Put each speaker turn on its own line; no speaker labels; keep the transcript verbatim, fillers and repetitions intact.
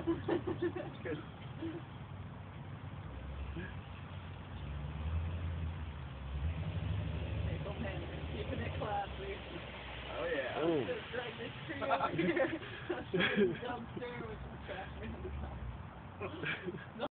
Good.
Maple Manor, keeping it classy.
Oh yeah.
Oh.
Just drag this tree over here. Dumpster with some trash behind the top.